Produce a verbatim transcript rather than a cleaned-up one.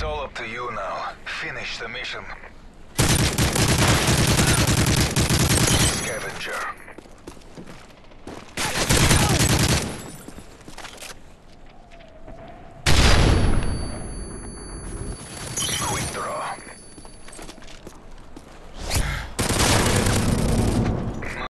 It's all up to you now. Finish the mission. Scavenger.